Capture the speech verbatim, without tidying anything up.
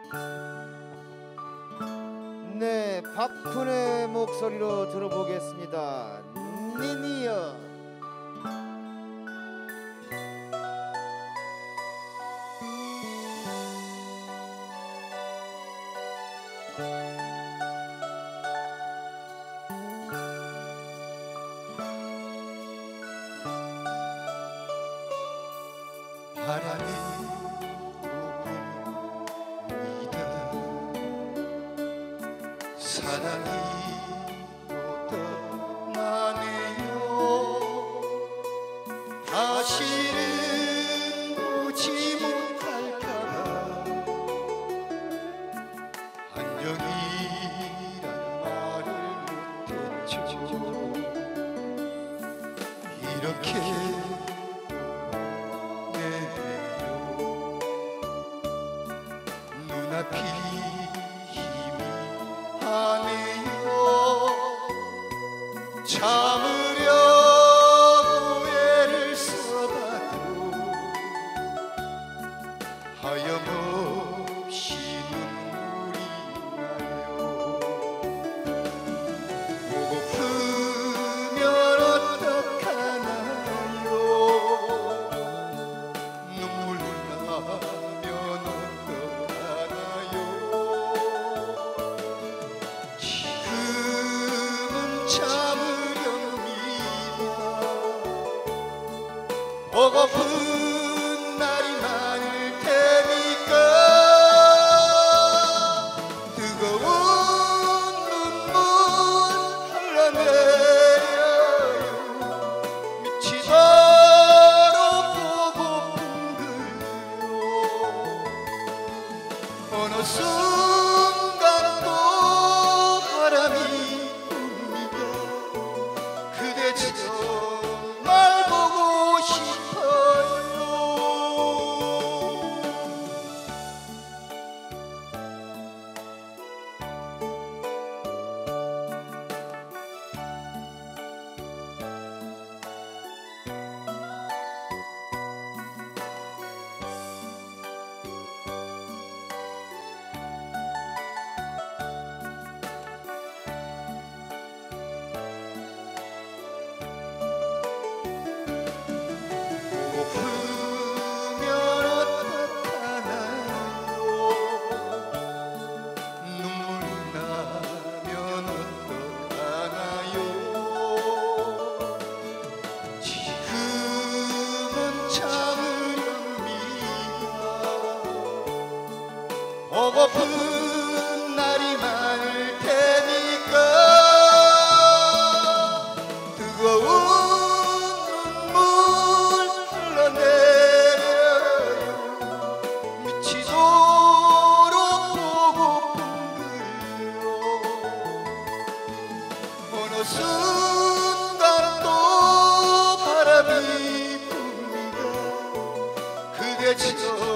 네, 박훈의 목소리로 들어보겠습니다. 니니여. 바람이 웁니다. 사랑이 또 떠나네요. 다시는 보지 못할까봐 안녕이란 말을 못했죠. 이렇게 눈앞이 희미하네요. 참으려고 애를 써봐도 하염없이 눈물이 나요. 보고프면 어떡하나요. 눈물 나면 어떡하나요. 지금은 참으렵니다. 보고픈 날이 많을 테니까 뜨거운 눈물 흘러내려요. 미치도록 보고픈 그요. 어느 순간 또 바람이 붑니다. 그대 정말 보고 싶어요. 보고프면 어떡하나요. 눈물 나면 어떡하나요. 지금은 참으렵니다. 보고픈 날이 많을 테니까 뜨거운 눈물 흘러내려요. 미치도록 보고픈 그요. 어느 순간 또 바람이 붑니다. 그대 정말